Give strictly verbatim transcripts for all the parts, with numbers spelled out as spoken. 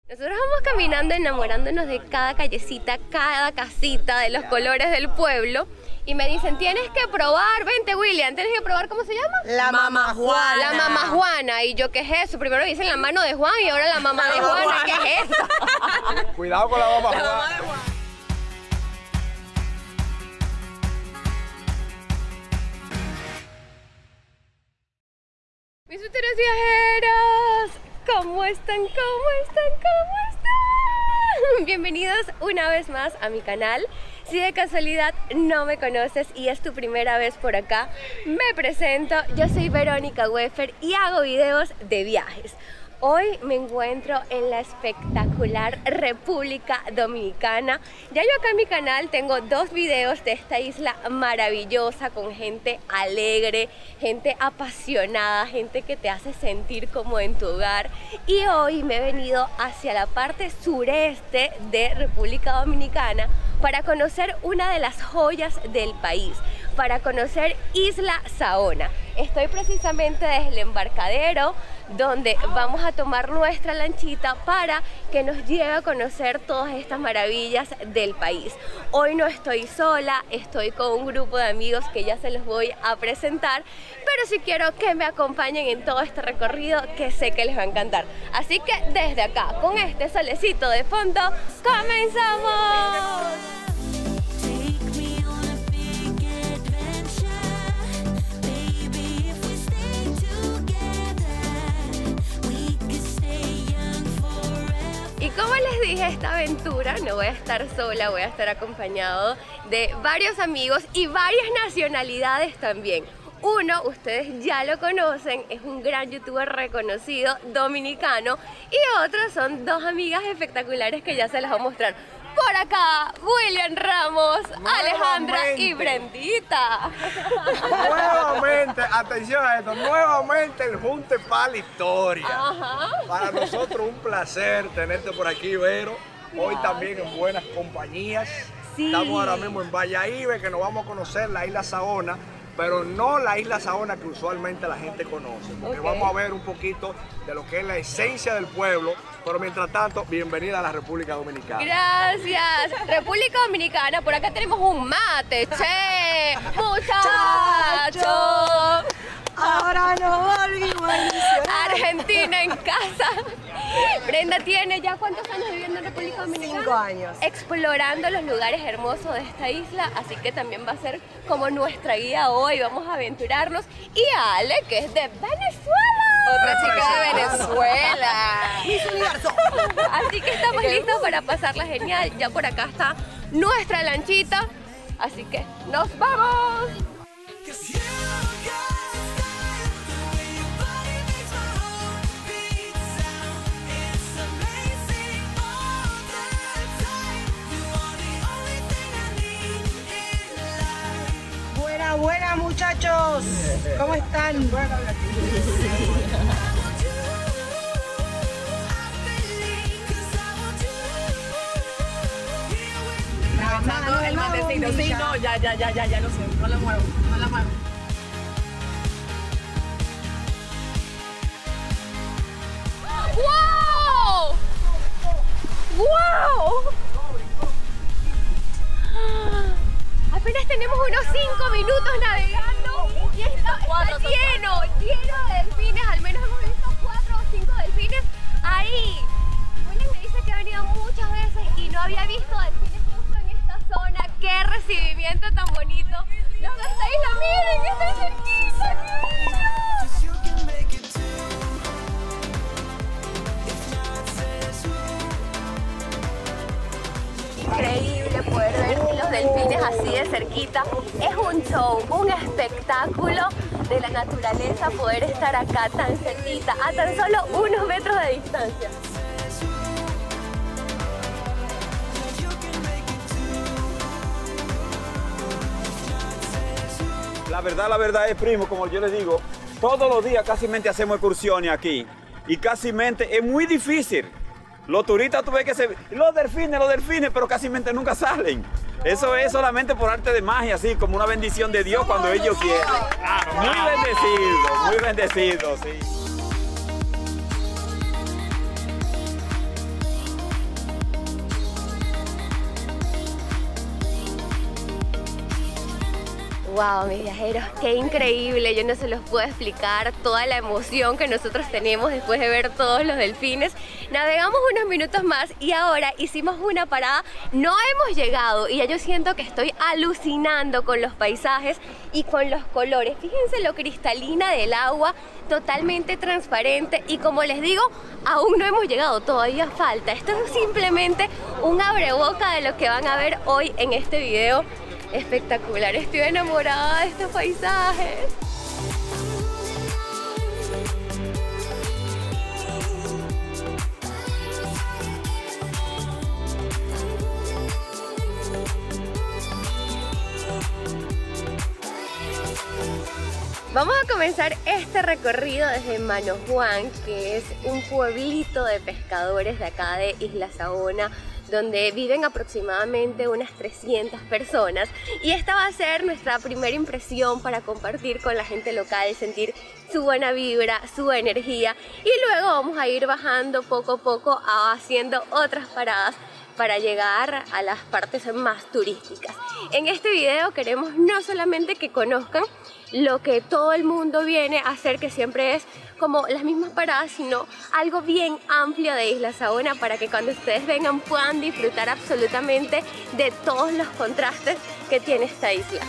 Nosotros vamos caminando enamorándonos de cada callecita, cada casita, de los colores del pueblo. Y me dicen, tienes que probar, vente William, tienes que probar, ¿cómo se llama? La mamá Juana. La mamá Juana. Y yo, ¿qué es eso? Primero me dicen la mano de Juan y ahora la mamá de Juana. ¿Qué es eso? Cuidado con la mamá Juana. Mis futuros viajeros, ¿cómo están? ¿Cómo están? ¿Cómo están? Bienvenidos una vez más a mi canal. Si de casualidad no me conoces y es tu primera vez por acá, me presento. Yo soy Verónica Weffer y hago videos de viajes. Hoy me encuentro en la espectacular República Dominicana. Ya yo acá en mi canal tengo dos videos de esta isla maravillosa con gente alegre, gente apasionada, gente que te hace sentir como en tu hogar. Y hoy me he venido hacia la parte sureste de República Dominicana para conocer una de las joyas del país, para conocer Isla Saona. Estoy precisamente desde el embarcadero donde vamos a tomar nuestra lanchita para que nos lleve a conocer todas estas maravillas del país. Hoy no estoy sola, estoy con un grupo de amigos que ya se los voy a presentar, pero sí quiero que me acompañen en todo este recorrido que sé que les va a encantar. Así que desde acá, con este solecito de fondo, ¡comenzamos! Y como les dije, esta aventura no voy a estar sola, voy a estar acompañado de varios amigos y varias nacionalidades también. Uno, ustedes ya lo conocen, es un gran youtuber reconocido dominicano, y otros son dos amigas espectaculares que ya se las voy a mostrar. Por acá, William Ramos, Alejandra y Brendita. Nuevamente, atención a esto, nuevamente el junte para la historia. Ajá. Para nosotros un placer tenerte por aquí, Vero. Hoy también en buenas compañías. Sí. Estamos ahora mismo en Valladolid, que nos vamos a conocer la isla Saona, pero no la isla Saona que usualmente la gente conoce, porque Okay. vamos a ver un poquito de lo que es la esencia del pueblo. Pero mientras tanto, bienvenida a la República Dominicana. Gracias. República Dominicana, por acá tenemos un mate, che. Muchachos. Ahora no volvimos a iniciar. Argentina en casa. Brenda tiene ya ¿cuántos años viviendo en República Dominicana? Cinco años. Explorando los lugares hermosos de esta isla, así que también va a ser como nuestra guía hoy. Vamos a aventurarnos. Y Ale, que es de Venezuela. Otra chica de Venezuela. Miss Universo. Así que estamos listos para pasarla genial. Ya por acá está nuestra lanchita, así que ¡nos vamos! Buena, buena muchachos. ¿Cómo están? Aprovechando el matecito, sí, no, ya, ya, ya, ya, ya lo sé, no la muevo, no la muevo. ¡Wow! ¡Wow! Apenas tenemos unos cinco minutos navegando y esto está lleno, lleno de delfines. Al menos hemos visto cuatro o cinco delfines ahí. William me dice que ha venido muchas veces y no había visto delfines justo en esta zona. ¡Qué recibimiento tan bonito! ¿Dónde está isla? ¡Miren! ¡Está cerquita! ¡Miren! Increíble poder ver los delfines así de cerquita. Es un show, un espectáculo de la naturaleza poder estar acá tan cerquita, a tan solo unos metros de distancia. La verdad, la verdad es, primo, como yo les digo, todos los días casi mente hacemos excursiones aquí y casi mente es muy difícil. Los turistas tú ves que se... Los delfines, los delfines, pero casi mente nunca salen. Eso es solamente por arte de magia, así como una bendición de Dios cuando ellos quieren. Muy bendecido, muy bendecido, sí. Wow, mis viajeros, qué increíble, yo no se los puedo explicar toda la emoción que nosotros tenemos después de ver todos los delfines. Navegamos unos minutos más y ahora hicimos una parada, no hemos llegado y ya yo siento que estoy alucinando con los paisajes y con los colores. Fíjense lo cristalina del agua, totalmente transparente y como les digo, aún no hemos llegado, todavía falta. Esto es simplemente un abreboca de lo que van a ver hoy en este video. Espectacular, estoy enamorada de estos paisajes. Vamos a comenzar este recorrido desde Mano Juan, que es un pueblito de pescadores de acá de Isla Saona, donde viven aproximadamente unas trescientas personas, y esta va a ser nuestra primera impresión para compartir con la gente local, sentir su buena vibra, su energía, y luego vamos a ir bajando poco a poco, haciendo otras paradas para llegar a las partes más turísticas. En este video queremos no solamente que conozcan lo que todo el mundo viene a hacer, que siempre es como las mismas paradas, sino algo bien amplio de Isla Saona para que cuando ustedes vengan puedan disfrutar absolutamente de todos los contrastes que tiene esta isla.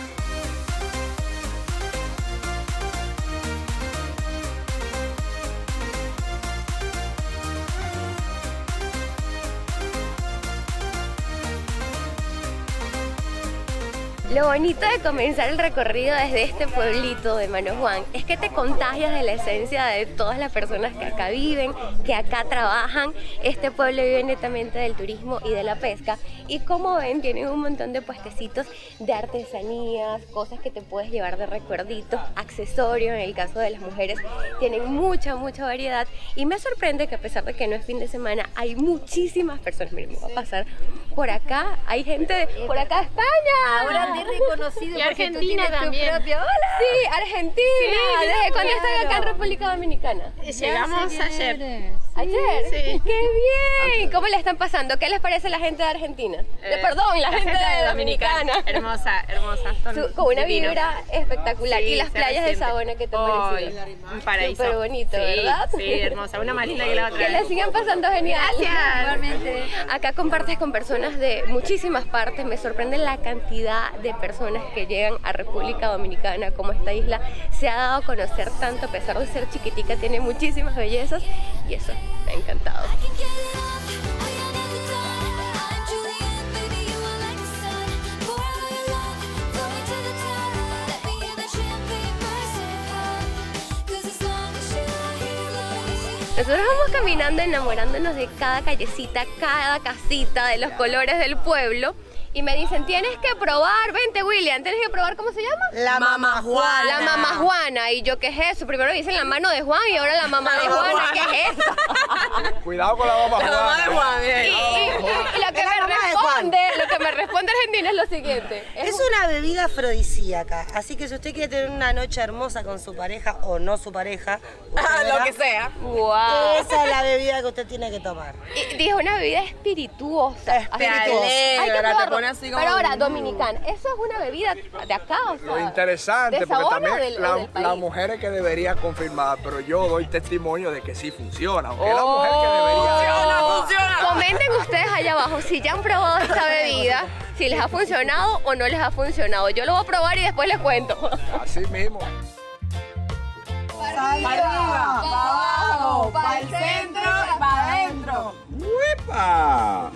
Lo bonito de comenzar el recorrido desde este pueblito de Mano Juan es que te contagias de la esencia de todas las personas que acá viven, que acá trabajan. Este pueblo vive netamente del turismo y de la pesca, y como ven tienen un montón de puestecitos de artesanías, cosas que te puedes llevar de recuerditos, accesorios. En el caso de las mujeres tienen mucha, mucha variedad, y me sorprende que a pesar de que no es fin de semana hay muchísimas personas. Miren, me voy a pasar por acá, hay gente de, por acá de España. Ahora te he reconocido y porque Argentina tú tienes también. tu propio... ¡Hola! Sí, Argentina. Sí, ¿Desde cuándo están claro. acá en República Dominicana? Llegamos ayer. ¿Ayer? Sí. ¡Qué bien! ¿Cómo le están pasando? ¿Qué les parece la gente de Argentina? De, Eh, perdón, la, gente, de Dominicana. Hermosa, hermosa. Son Su- con una divinos. vibra espectacular. Sí, y las se playas de resiente. Saona, ¿qué te Ay, parecieron? un paraíso. Súper bonito, Sí, ¿verdad? Sí, hermosa. Una más linda que la otra. Que la sigan pasando genial. Gracias. Igualmente. Acá compartes con personas de muchísimas partes. Me sorprende la cantidad de personas que llegan a República Dominicana, como esta isla se ha dado a conocer tanto, a pesar de ser chiquitica, tiene muchísimas bellezas, y eso me ha encantado. Nosotros vamos caminando enamorándonos de cada callecita, cada casita, de los colores del pueblo. Y me dicen, tienes que probar, vente William, tienes que probar, ¿cómo se llama? La mamá Juana. La mamá Juana. Y yo, ¿qué es eso? Primero dicen la mano de Juan y ahora la mamá de Juana. ¿Qué es eso? Cuidado con la mamá La mamá de Juana. Juan, Y, bien. y- y lo que Es la me mamá de Juan. responde, lo que me responde Argentina es lo siguiente. Es una bebida afrodisíaca, así que si usted quiere tener una noche hermosa con su pareja o no su pareja, usted Ah, verá, lo que sea. Wow. esa es la bebida que usted tiene que tomar. Y dijo una bebida espirituosa. Te Así que alegra, hay que te probarlo. pone así como- Pero ahora, dominicana, ¿eso es una bebida de acá? O sea, Lo interesante, ¿de porque Saona también o del- o la- del país? las mujeres que deberían confirmar, pero yo doy testimonio de que sí funciona, aunque es la Oh. mujer que debería... Funciona, funciona. Comenten ustedes allá abajo si ya han probado esta bebida, si les ha funcionado o no les ha funcionado. Yo lo voy a probar y después les cuento. Así mismo. Para arriba, para abajo, para el centro y para adentro. ¡Uepa!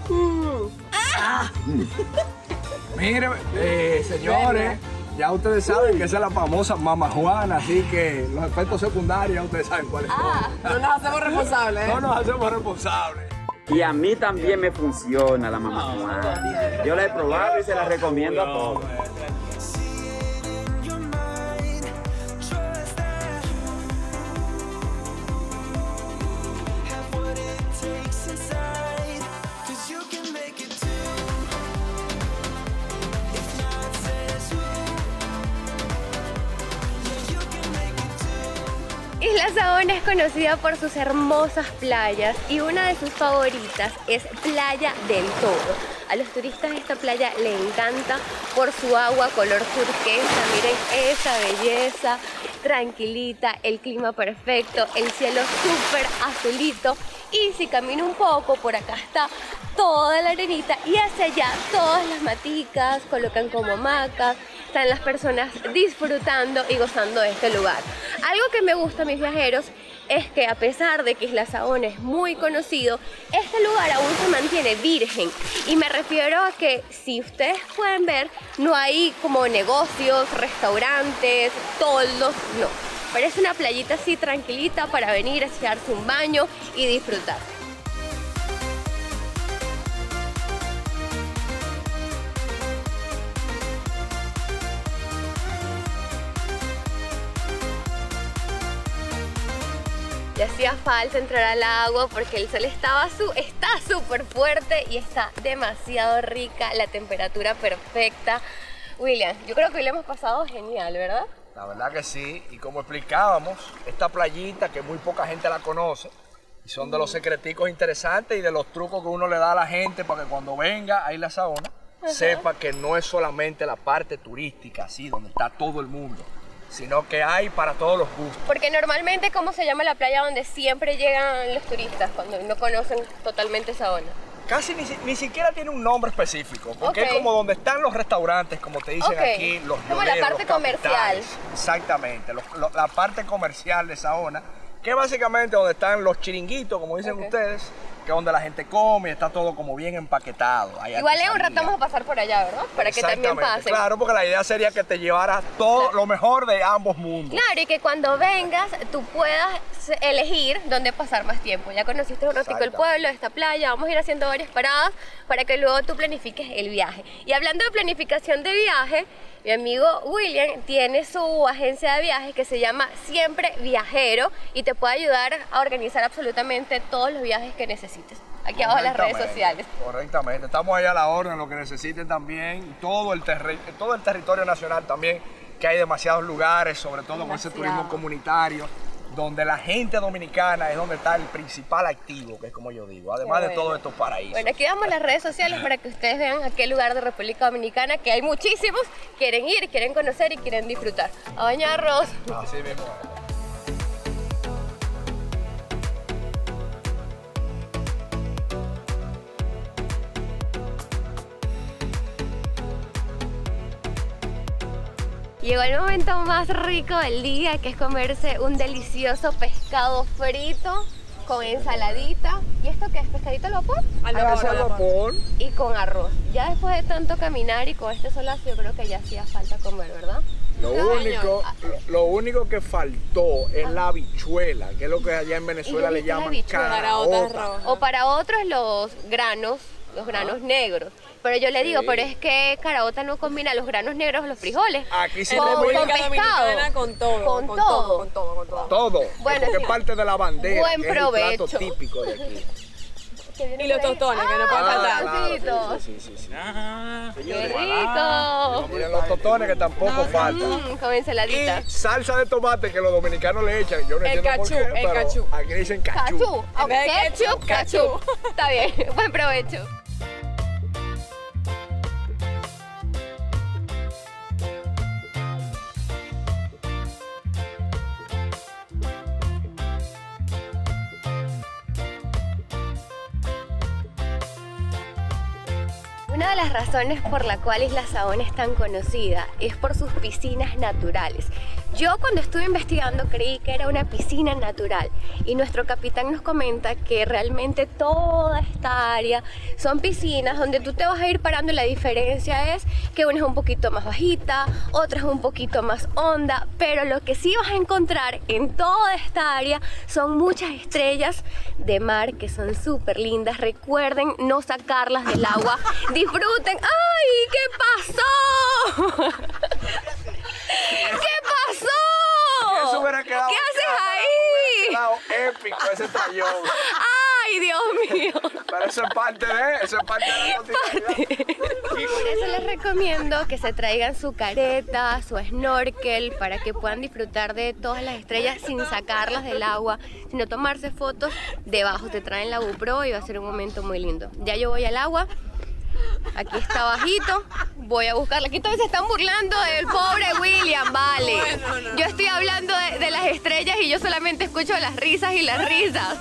Mire, eh, señores, ya ustedes saben que esa es la famosa Mama Juana, así que los efectos secundarios ya ustedes saben cuáles son. No nos hacemos responsables. ¿eh? No nos hacemos responsables. Y a mí también me funciona la mamá Juana. Yo la he probado y se la recomiendo a todos. Isla Isla Saona es conocida por sus hermosas playas y una de sus favoritas es Playa del Toro. A los turistas esta playa le encanta por su agua color turquesa. Miren esa belleza, tranquilita, el clima perfecto, el cielo súper azulito. Y si camino un poco, por acá está toda la arenita y hacia allá todas las maticas, colocan como hamacas, están las personas disfrutando y gozando de este lugar. Algo que me gusta a mis viajeros es que a pesar de que Isla Saona es muy conocido, este lugar aún se mantiene virgen. Y me refiero a que, si ustedes pueden ver, no hay como negocios, restaurantes, toldos, no. Parece una playita así tranquilita para venir a echarse un baño y disfrutar. Y hacía falta entrar al agua porque el sol estaba su, está súper fuerte y está demasiado rica, la temperatura perfecta. William, yo creo que hoy le hemos pasado genial, ¿verdad? La verdad que sí, y como explicábamos, esta playita que muy poca gente la conoce, y son de los secreticos interesantes y de los trucos que uno le da a la gente para que cuando venga a Isla Saona, uh-huh, sepa que no es solamente la parte turística, así, donde está todo el mundo, sino que hay para todos los gustos. Porque normalmente, ¿cómo se llama la playa donde siempre llegan los turistas cuando no conocen totalmente Saona? Casi ni, ni siquiera tiene un nombre específico, porque okay, es como donde están los restaurantes, como te dicen okay, aquí, los como la parte comercial. Exactamente, los, lo, la parte comercial de Saona, que es básicamente donde están los chiringuitos, como dicen okay, ustedes, que es donde la gente come y está todo como bien empaquetado. Hay Igual en un rato vamos a pasar por allá, ¿verdad? Para que también pasen. Claro, porque la idea sería que te llevaras todo claro, lo mejor de ambos mundos. Claro, y que cuando vengas tú puedas elegir dónde pasar más tiempo. Ya conociste un ratico el pueblo, esta playa, vamos a ir haciendo varias paradas para que luego tú planifiques el viaje. Y hablando de planificación de viaje, mi amigo William tiene su agencia de viajes que se llama Siempre Viajero y te puede ayudar a organizar absolutamente todos los viajes que necesites. Aquí abajo en las redes sociales. Correctamente, estamos ahí a la orden, lo que necesiten también, todo el, todo el territorio nacional también, que hay demasiados lugares, sobre todo Demasiado. con ese turismo comunitario, donde la gente dominicana es donde está el principal activo, que es como yo digo, además bueno. de todos estos paraísos. Bueno, aquí damos las redes sociales para que ustedes vean a qué lugar de República Dominicana, que hay muchísimos, quieren ir, quieren conocer y quieren disfrutar. A bañarnos. Así mismo. Llegó el momento más rico del día, que es comerse un delicioso pescado frito con ensaladita. ¿Y esto qué es? ¿Pescadito al vapor? Al vapor, al vapor. Y con arroz. Ya después de tanto caminar y con este solazo, yo creo que ya hacía falta comer, ¿verdad? Lo único, lo único que faltó es la habichuela, que es lo que allá en Venezuela le llaman caraota. O para otros los granos, los granos negros. Pero yo le digo, sí. pero es que caraota no combina los granos negros o los frijoles. Aquí sí con, con, con pescado. Con todo. Con, con todo. todo. Con todo, con todo. Todo. Bueno, es porque es parte de la bandera, buen que provecho. es el plato típico de aquí. Y los tostones, ah, que no pueden faltar. Claro, sí, sí, sí, sí. Ah, ¡qué rico! Miren los tostones que tampoco no, faltan. Mm, con ensaladita. Y salsa de tomate que los dominicanos le echan. Yo no el entiendo cachú, por qué, el pero cachú. aquí dicen cachú. Cachú. Oh, ketchup, cachú. Está bien, buen provecho. Una de las razones por la cual Isla Saona es tan conocida es por sus piscinas naturales. Yo cuando estuve investigando creí que era una piscina natural y nuestro capitán nos comenta que realmente toda esta área son piscinas donde tú te vas a ir parando y la diferencia es que una es un poquito más bajita, otra es un poquito más honda, pero lo que sí vas a encontrar en toda esta área son muchas estrellas de mar que son súper lindas. Recuerden no sacarlas del agua, disfruten. ¡Ay! ¿Qué pasó? ¿Qué pasó? Eso hubiera quedado ¿Qué haces claro, ahí? Hubiera quedado épico ese tallón. ¡Ay! ¡Ay, Dios mío! Pero eso es parte de, eso es parte de la cotidianidad. Por eso les recomiendo que se traigan su careta, su snorkel, para que puedan disfrutar de todas las estrellas sin sacarlas del agua, sino tomarse fotos debajo. Te traen la GoPro y va a ser un momento muy lindo. Ya yo voy al agua. Aquí está bajito, voy a buscarla. Aquí todos se están burlando del pobre William, vale. Yo estoy hablando de, de las estrellas y yo solamente escucho las risas y las risas.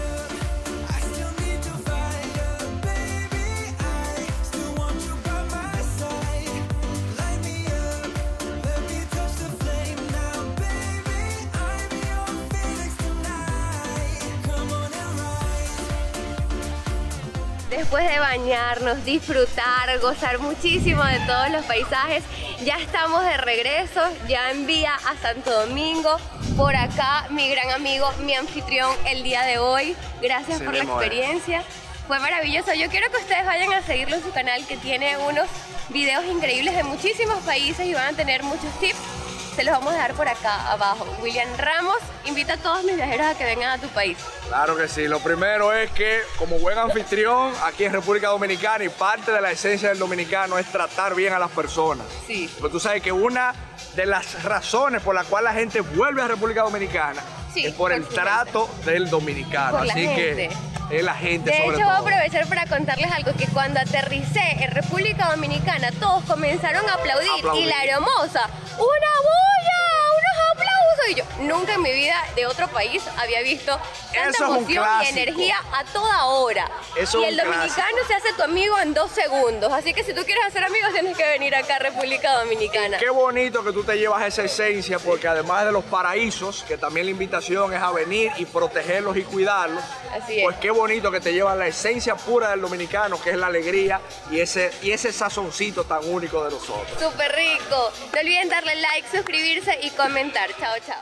Después de bañarnos, disfrutar, gozar muchísimo de todos los paisajes, ya estamos de regreso, ya en vía a Santo Domingo. Por acá mi gran amigo, mi anfitrión el día de hoy. Gracias Sí, por la mismo, experiencia. Fue maravilloso. Yo quiero que ustedes vayan a seguirlo en su canal, que tiene unos videos increíbles de muchísimos países y van a tener muchos tips. Se los vamos a dejar por acá abajo. William Ramos invita a todos mis viajeros a que vengan a tu país. Claro que sí. Lo primero es que, como buen anfitrión aquí en República Dominicana, y parte de la esencia del dominicano es tratar bien a las personas. Sí. Porque tú sabes que una de las razones por la cual la gente vuelve a República Dominicana Sí, es por el por trato del dominicano. Por la Así gente. que es la gente De sobre hecho, voy a todo. aprovechar para contarles algo, que cuando aterricé en República Dominicana, todos comenzaron a aplaudir, Aplaudir. y la hermosa, ¡una bulla! ¡Unos aplausos! Y yo nunca en mi vida de otro país había visto tanta Eso es un emoción y clásico. energía a toda hora. Eso y es el un dominicano clásico. se hace tu amigo en dos segundos, así que si tú quieres hacer amigos tienes que venir acá a República Dominicana. Qué bonito que tú te llevas esa esencia, porque además de los paraísos, que también la invitación es a venir y protegerlos y cuidarlos, Así es. pues qué bonito que te llevas la esencia pura del dominicano, que es la alegría y ese, y ese sazoncito tan único de nosotros. Súper rico. No olviden darle like, suscribirse y comentar. Chao, chao.